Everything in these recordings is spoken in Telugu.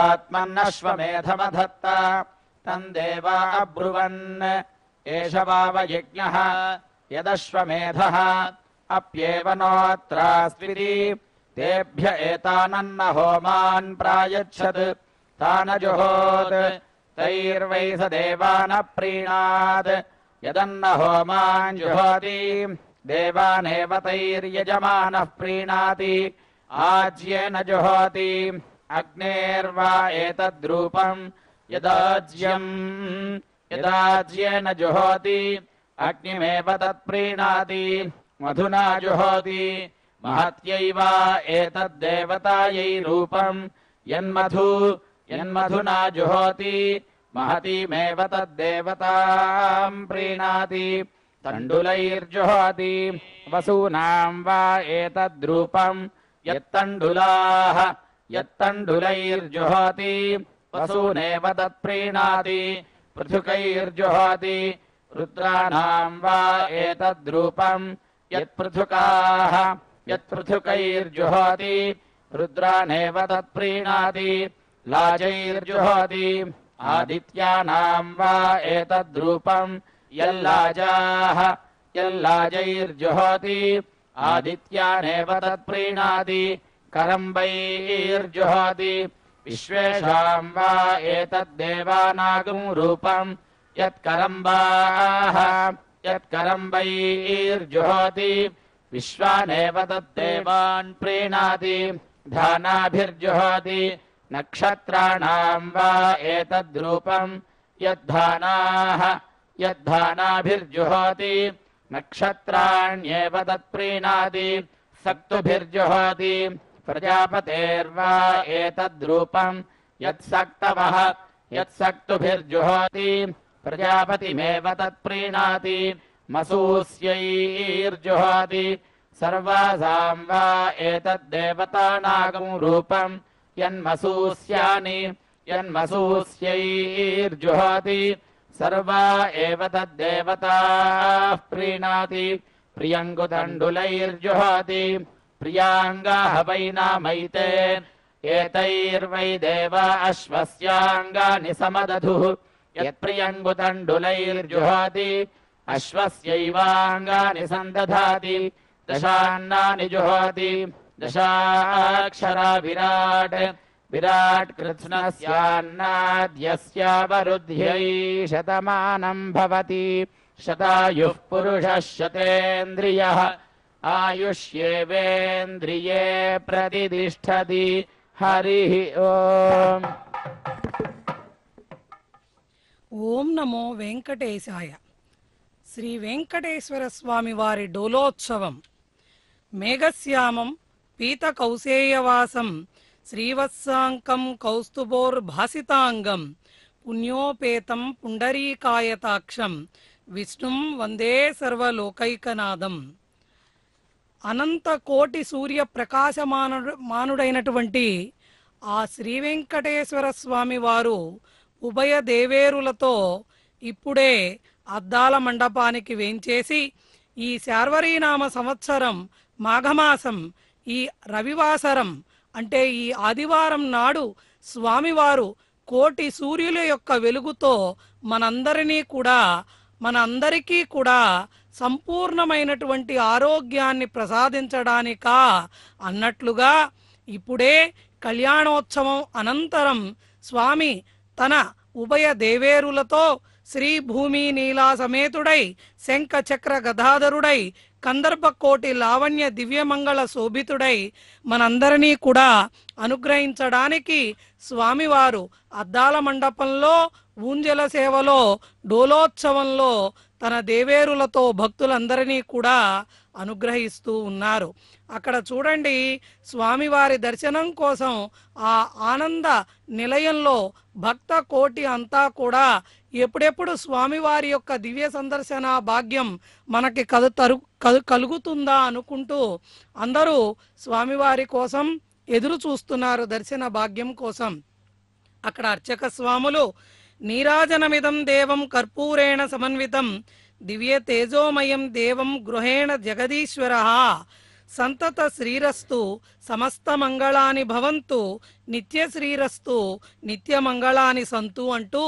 आत्मन्नश्वमेधमधत्त तं देवा अब्रुवन् एष वावयज्ञः यदश्वमेधः अप्येव नोऽत्रास्त्विति तेभ्य एतानन्न होमान् प्रायच्छत् तानजुहोत् तैर्वै स देवानप्रीणात् यदन्न होमान् जुहोति देवानेव तैर्यजमानः प्रीणाति आज्येन जुहोति अग्नेर्वा एतद्रूपम् यदाज्येन जुहोति अग्निमेव तत्प्रीणाति मधुना जुहोति महत्यैव एतद्देवतायै रूपम् यन्मधुना जुहोति महतीमेव तद्देवतां प्रीणाति तण्डुलैर्जुहोति वसूनां वा एतद्रूपम् यत्तण्डुलैर्जुहोति वसूनेव तत्प्रीणाति पृथुकैर्जुहोति रुद्राणां वा एतद्रूपम् यत्पृथुकैर्जुहोति रुद्रानेव तत्प्रीणाति लाजैर्जुहोति आदित्यानां वा एतद्रूपम् यल्लाजैर्जुहोति आदित्यानेव तत्प्रीणाति करम्बैर्जुहोति विश्वेषां वा एतद्देवानागं रूपम् यत्करम्बैर्जुहोति विश्वानेव तद्देवान् प्रीणाति धानाभिर्जुहोति नक्षत्राणां वा एतद्रूपम् यद्धानाभिर्जुहोति नक्षत्राण्येव तत्प्रीणाति सक्तुभिर्जुहोति प्रजापतेर्वा एतद्रूपम् यत्सक्तुभिर्जुहोति प्रजापतिमेव तत्प्रीणाति मसूस्यैर्जुहोति सर्वासां वा एतद्देवतानागं रूपम् यन्मसूस्यैर्जुहोति सर्वा एव तद्देवताः प्रीणाति प्रियङ्गुतण्डुलैर्जुहोति प्रियाङ्गाः वै नामैते एतैर्वै देवा अश्वस्याङ्गानि समदधुः यत्प्रियङ्गुतण्डुलैर्जुहोति अश्वस्यैवाङ्गानि सन्दधाति दशान्नानि जुहोति दशाक्षरा विराट् कृत्स्नस्यान्नाद्यस्यावरुद्ध्यै शतमानं भवति शतायुः पुरुषः शतेन्द्रियः आयुष्येवेन्द्रिये प्रतिष्ठति हरिः ओम्। ఓం నమో వెంకటేశాయ. శ్రీ వెంకటేశ్వర స్వామి వారి డోలోత్సవం మేఘశ్యామం పీత కౌసేయవాసం శ్రీవత్సాంకం కౌస్తుభోర్భాసితాంగం పుణ్యోపేతం పుండరీకాయతాక్షం విష్ణుం వందే సర్వలోకైకనాథం. అనంత కోటి సూర్య ప్రకాశమానుడైనటువంటి ఆ శ్రీ వెంకటేశ్వర స్వామి వారు ఉభయ దేవేరులతో ఇప్పుడే అద్దాల మండపానికి వేంచేసి ఈ శార్వరీనామ సంవత్సరం మాఘమాసం ఈ రవివాసరం అంటే ఈ ఆదివారం నాడు స్వామివారు కోటి సూర్యుల యొక్క వెలుగుతో మనందరికీ కూడా సంపూర్ణమైనటువంటి ఆరోగ్యాన్ని ప్రసాదించడానికా అన్నట్లుగా ఇప్పుడే కళ్యాణోత్సవం అనంతరం స్వామి తన ఉభయ దేవేరులతో శ్రీ భూమి నీలా సమేతుడై శంఖ చక్ర గదాధరుడై కందర్ప కోటి లావణ్య దివ్యమంగళ శోభితుడై మనందరినీ కూడా అనుగ్రహించడానికి స్వామివారు అద్దాల మండపంలో ఊంజల సేవలో డోలోత్సవంలో తన దేవేరులతో భక్తులందరినీ కూడా అనుగ్రహిస్తూ ఉన్నారు. అక్కడ చూడండి, స్వామివారి దర్శనం కోసం ఆ ఆనంద నిలయంలో భక్త కోటి అంతా కూడా ఎప్పుడెప్పుడు స్వామివారి యొక్క దివ్య సందర్శన భాగ్యం మనకి కలుగుతుందా అనుకుంటూ అందరూ స్వామివారి కోసం ఎదురు చూస్తున్నారు, దర్శన భాగ్యం కోసం. అక్కడ అర్చక స్వాములు నీరాజనమిదం దేవం కర్పూరేణ సమన్వితం దివ్య తేజోమయం దేవం గృహేణ జగదీశ్వర సంతత శ్రీరస్తు సమస్త మంగళాని భవంతు నిత్య శ్రీరస్తు నిత్య మంగళాని సంతు అంటూ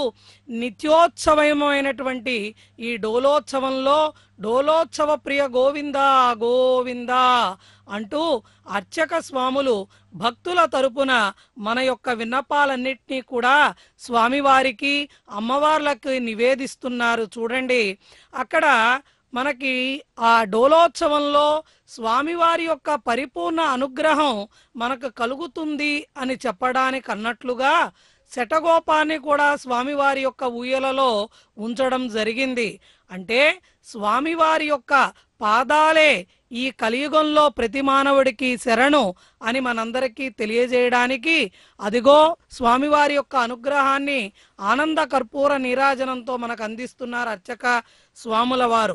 నిత్యోత్సవమైనటువంటి ఈ డోలోత్సవంలో డోలోత్సవ ప్రియ గోవింద గోవింద అంటూ అర్చక స్వాములు భక్తుల తరపున మన యొక్క విన్నపాలన్నింటినీ కూడా స్వామివారికి అమ్మవార్లకు నివేదిస్తున్నారు. చూడండి, అక్కడ మనకి ఆ డోలోత్సవంలో స్వామివారి యొక్క పరిపూర్ణ అనుగ్రహం మనకు కలుగుతుంది అని చెప్పడానికి అన్నట్లుగా శటగోపాన్ని కూడా స్వామివారి యొక్క ఊయలలో ఉంచడం జరిగింది. అంటే స్వామివారి యొక్క పాదాలే ఈ కలియుగంలో ప్రతి మానవుడికి శరణు అని మనందరికీ తెలియజేయడానికి అదిగో స్వామివారి యొక్క అనుగ్రహాన్ని ఆనంద కర్పూర నీరాజనంతో మనకు అందిస్తున్నారు అర్చక స్వాముల వారు.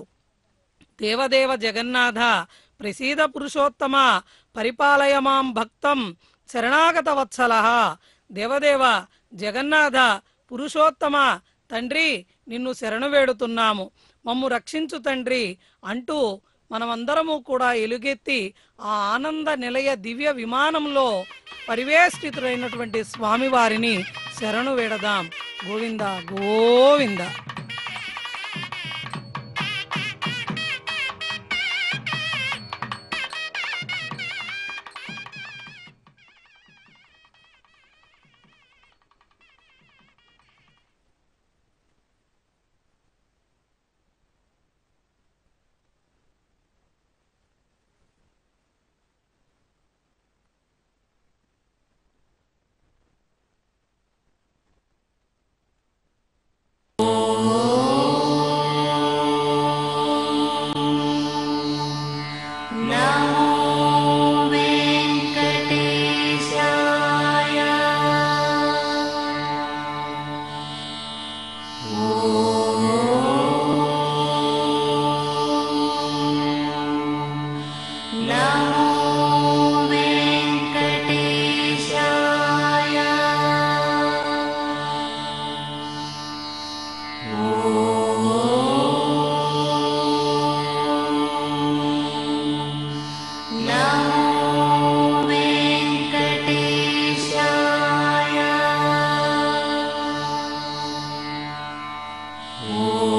దేవదేవ జగన్నాథ ప్రసీద పురుషోత్తమ పరిపాలయ మాం భక్తం శరణాగత వత్సల. దేవదేవ జగన్నాథ పురుషోత్తమ తండ్రి నిన్ను శరణు వేడుతున్నాము, మమ్ము రక్షించు తండ్రి అంటూ మనమందరము కూడా ఎలుగెత్తి ఆ ఆనంద నిలయ దివ్య విమానంలో పరివేష్టితుడైనటువంటి స్వామివారిని శరణు వేడదాం. గోవింద గోవింద. Oh